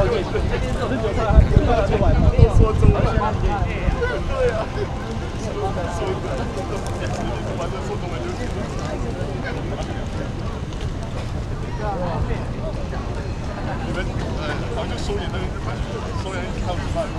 说中文。对啊。你们好像收敛的，收敛看不到。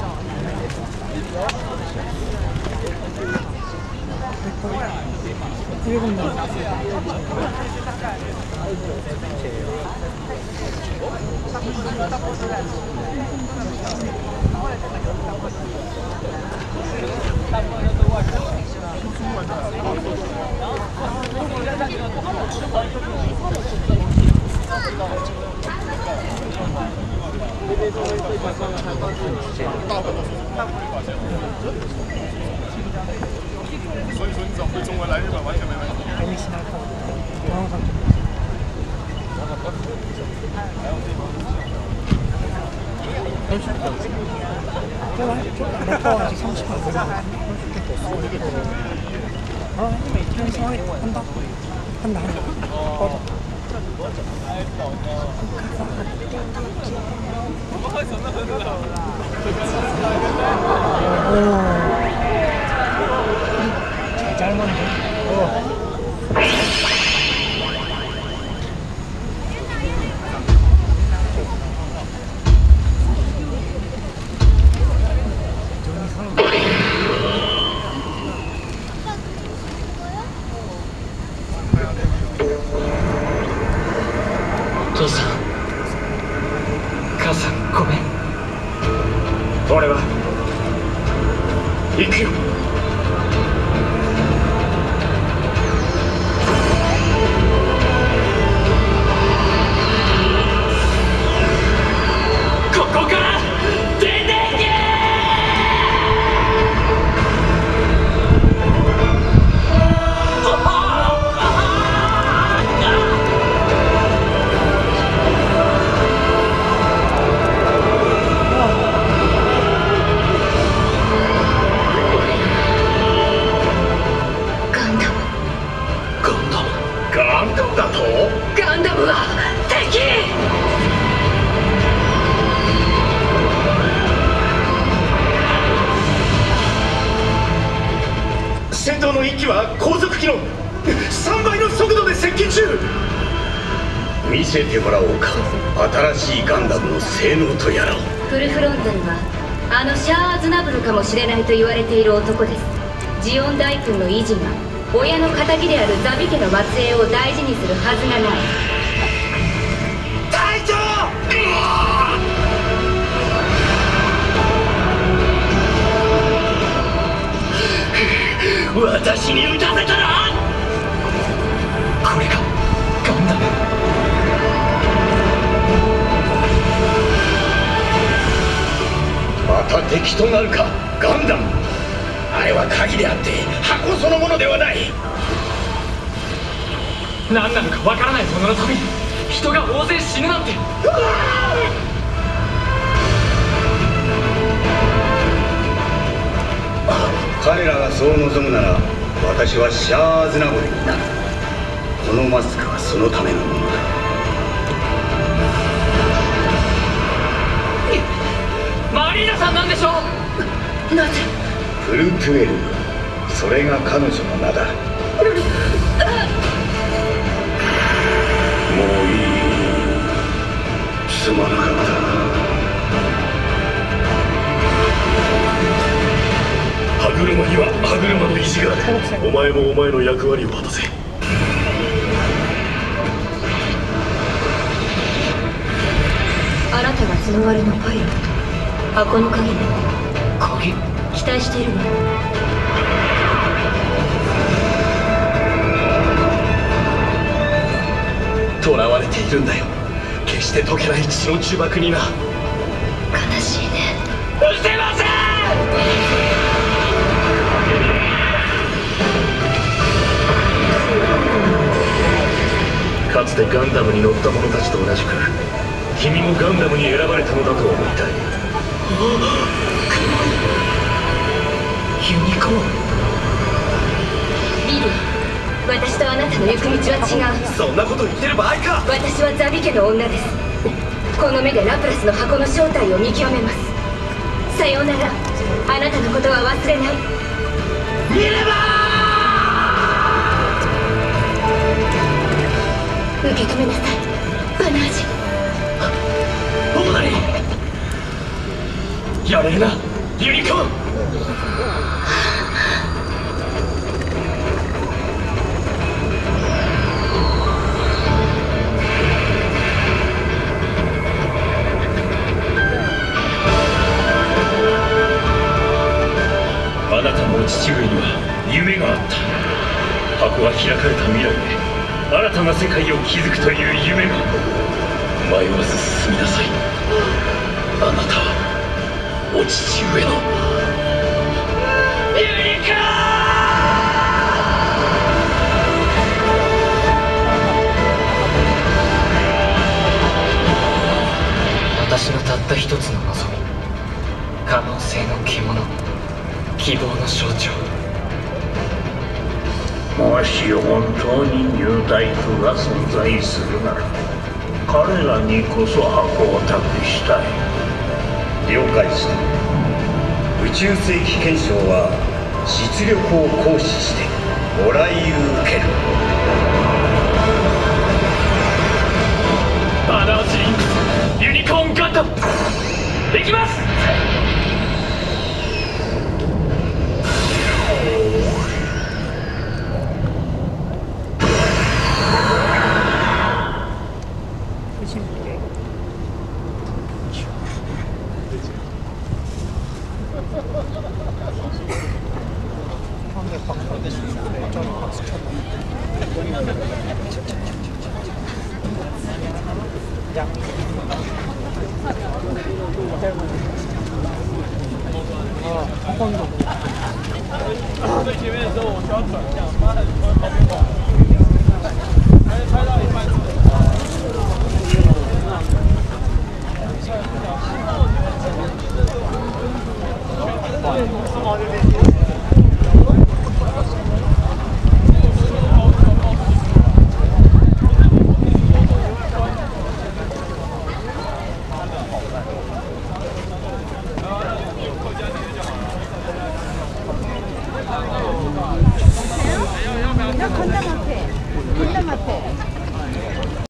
所以说你只要会中文来日本完全没问题。잘 먹네. 조상, 가상 고백. 俺は行くよ。ここから出ていけ。ガンダムだと？ガンダムは敵！戦闘の1機は高速機の3倍の速度で接近中。見せてもらおうか、新しいガンダムの性能とやらを。 フルフロンタルはあのシャア・アズナブルかもしれないと言われている男です。ジオン大君の維持が親の敵であるザビ家の末裔を大事にするはずがない。 隊長！私に撃たせたらこれがガンダム。また敵となるか、ガンダム。あれは鍵であって箱そのものではない。何なのかわからないもののために人が大勢死ぬなんて。彼らがそう望むなら私はシャア・アズナブルになる。このマスクはそのためのものだ。マリーナさんなんでしょう。なぜフル12、それが彼女の名だ。もういい、すまなかった。歯車には歯車の意地がある。お前もお前の役割を果たせ。 あなたがその割のパイロット。箱の鍵ね。 鍵？ 期待しているの。 囚われているんだよ。決して解けない血の呪縛にな。 悲しいね。 うせません。かつてガンダムに乗った者たちと同じく君もガンダムに選ばれたのだと思いたい。ユニコーン。 ビル、私とあなたの行く道は違う。 そんなこと言ってる場合か。 私はザビ家の女です。 この目でラプラスの箱の正体を見極めます。さようなら。あなたのことは忘れない。 ミレバー受け止めなさい、バナージ。 オーナリー、やれるなユニコーン。あなたのお父上には夢があった。箱が開かれた未来で新たな世界を築くという夢が。迷わず進みなさい。あなたはお父上のユニコーン。 私のたった一つの望み、可能性の獣、希望の象徴。 もし本当にニュー大工が存在するなら、彼らにこそ箱を託したい。 了解した。宇宙世紀憲章は実力を行使してご来遊受ける。 バナージリンクスユニコーンガンダム、行きます。 最前面的时候，我需要转向，妈的，你们旁边过来。